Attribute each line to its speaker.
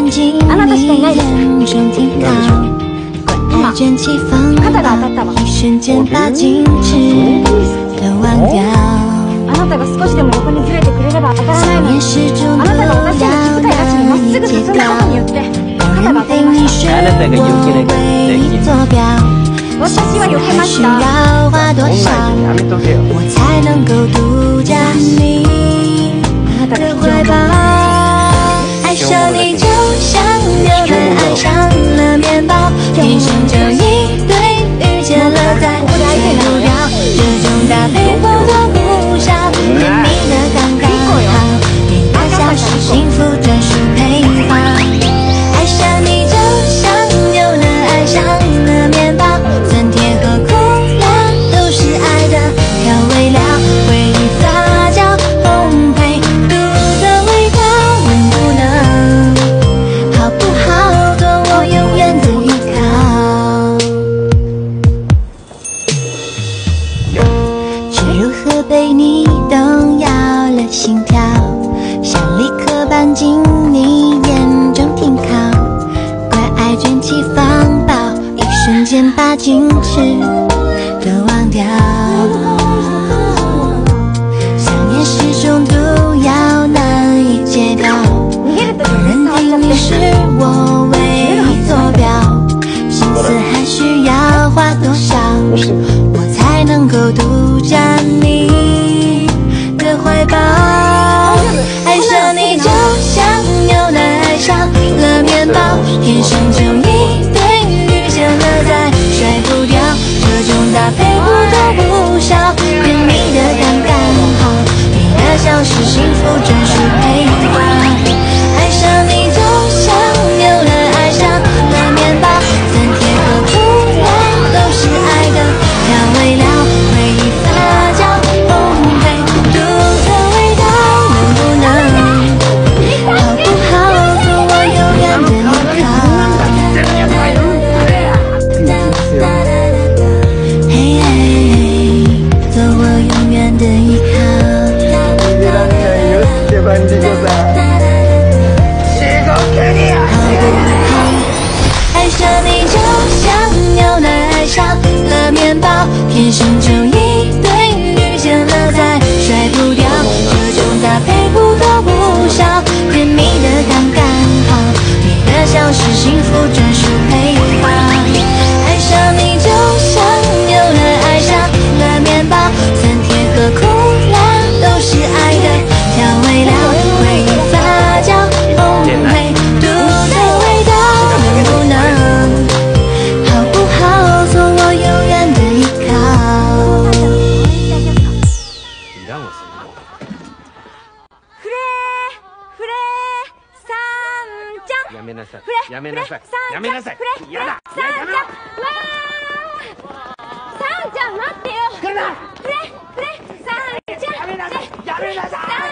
Speaker 1: あなたしかいないです。今肩が当たったわ。あなたが少しでも横にずれてくれれば当たらないのに、あなたが私への気遣いなしにまっすぐ進んだことによって肩が当たりました。
Speaker 2: あなたが避けなきゃできない。
Speaker 1: 私は避けました。
Speaker 2: やめとけよ。
Speaker 1: あなたが必要な
Speaker 3: 爱上你就像牛奶爱上了面包，天生就一对，遇见了再甩不掉，这种搭配我都不少，甜蜜的刚刚好，你的笑是幸福专属配方。爱上你就像牛奶爱上了面包，酸甜和苦辣都是爱的调味料，回忆发酵烘焙独特味道，能不能好不好做我永远的依靠？却如何被你动摇了心跳，像立刻搬进你眼中停靠，怪爱卷起风暴，一瞬间把矜持都忘掉。想念是种毒药，难以戒掉，有人听你是我唯一坐标，心思还需要花多少，我才能够独占你的怀抱？爱上你就像牛奶爱上了面包，天生就一对，遇见了再甩不掉，这种搭配不多不少，甜蜜的刚刚好，你的笑是幸福专属配方。爱上你就像牛奶爱上了面包，酸甜和苦辣都是爱的调味料，回忆发酵烘焙独特味道，能不能好不好做我永远的依靠？嘿嘿，做我永远的依靠。爱上你就像牛奶爱上了面包，天生就一对，遇见了再甩不掉，这种搭配不多不少，甜蜜的刚刚好，你的笑是幸福专属配方。爱上你就像牛奶爱上了面包，酸甜和苦辣都是爱的调味料，回忆发酵烘焙独特味道，能不能好不好做我永远的依靠？
Speaker 2: いらんわそんなの。
Speaker 1: フレさんちゃん、
Speaker 2: やめなさい。
Speaker 1: フレ
Speaker 2: やめなさい。やめなさい。
Speaker 1: フレ
Speaker 2: やだ。
Speaker 1: さんちゃん、わー、さんちゃん待ってよ。
Speaker 2: 来るな。
Speaker 1: フレさんちゃん、
Speaker 2: やめなさい。やめなさい。